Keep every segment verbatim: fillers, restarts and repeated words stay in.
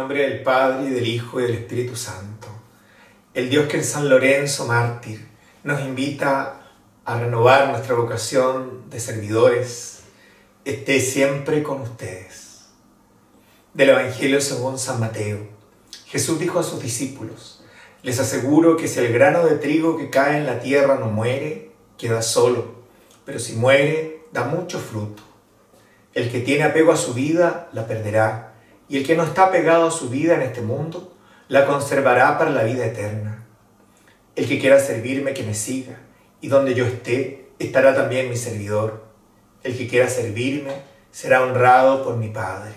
nombre del Padre, y del Hijo, y del Espíritu Santo. El Dios que en San Lorenzo, mártir, nos invita a renovar nuestra vocación de servidores, esté siempre con ustedes. Del Evangelio según San Mateo. Jesús dijo a sus discípulos: les aseguro que si el grano de trigo que cae en la tierra no muere, queda solo, pero si muere, da mucho fruto. El que tiene apego a su vida, la perderá, y el que no está apegado a su vida en este mundo, la conservará para la vida eterna. El que quiera servirme, que me siga, y donde yo esté, estará también mi servidor. El que quiera servirme, será honrado por mi Padre.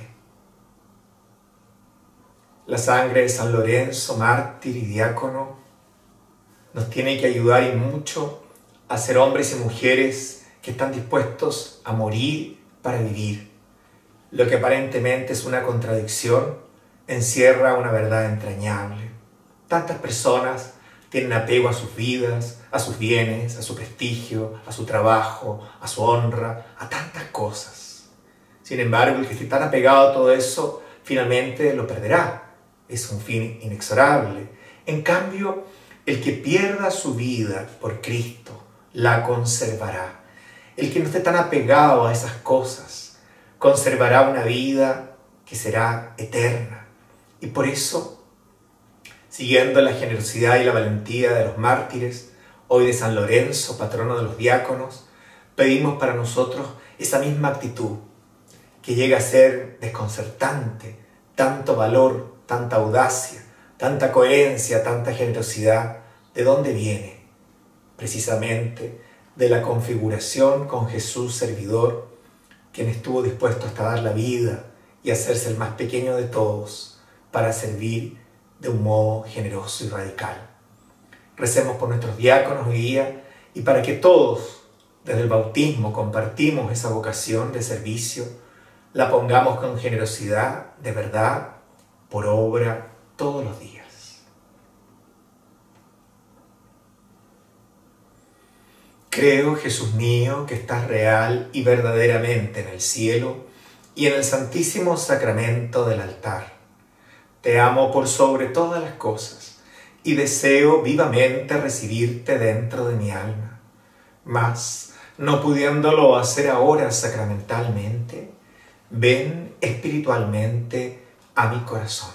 La sangre de San Lorenzo, mártir y diácono, nos tiene que ayudar y mucho a ser hombres y mujeres que están dispuestos a morir para vivir. Lo que aparentemente es una contradicción, encierra una verdad entrañable. Tantas personas tienen apego a sus vidas, a sus bienes, a su prestigio, a su trabajo, a su honra, a tantas cosas. Sin embargo, el que esté tan apegado a todo eso, finalmente lo perderá. Es un fin inexorable. En cambio, el que pierda su vida por Cristo, la conservará. El que no esté tan apegado a esas cosas, conservará una vida que será eterna. Y por eso, siguiendo la generosidad y la valentía de los mártires, hoy de San Lorenzo, patrono de los diáconos, pedimos para nosotros esa misma actitud, que llega a ser desconcertante, tanto valor, tanta audacia, tanta coherencia, tanta generosidad. ¿De dónde viene? Precisamente de la configuración con Jesús servidor, quien estuvo dispuesto hasta dar la vida y hacerse el más pequeño de todos para servir de un modo generoso y radical. Recemos por nuestros diáconos y guías y para que todos, desde el bautismo, compartimos esa vocación de servicio, la pongamos con generosidad, de verdad, por obra, todos los días. Creo, Jesús mío, que estás real y verdaderamente en el cielo y en el santísimo sacramento del altar. Te amo por sobre todas las cosas y deseo vivamente recibirte dentro de mi alma. Mas, no pudiéndolo hacer ahora sacramentalmente, ven espiritualmente a mi corazón.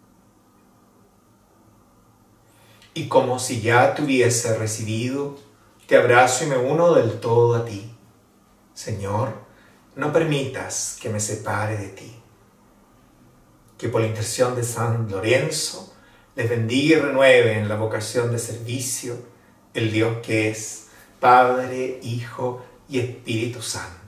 Y como si ya te hubiese recibido, te abrazo y me uno del todo a ti. Señor, no permitas que me separe de ti. Que por la intercesión de San Lorenzo les bendiga y renueve en la vocación de servicio el Dios que es Padre, Hijo y Espíritu Santo.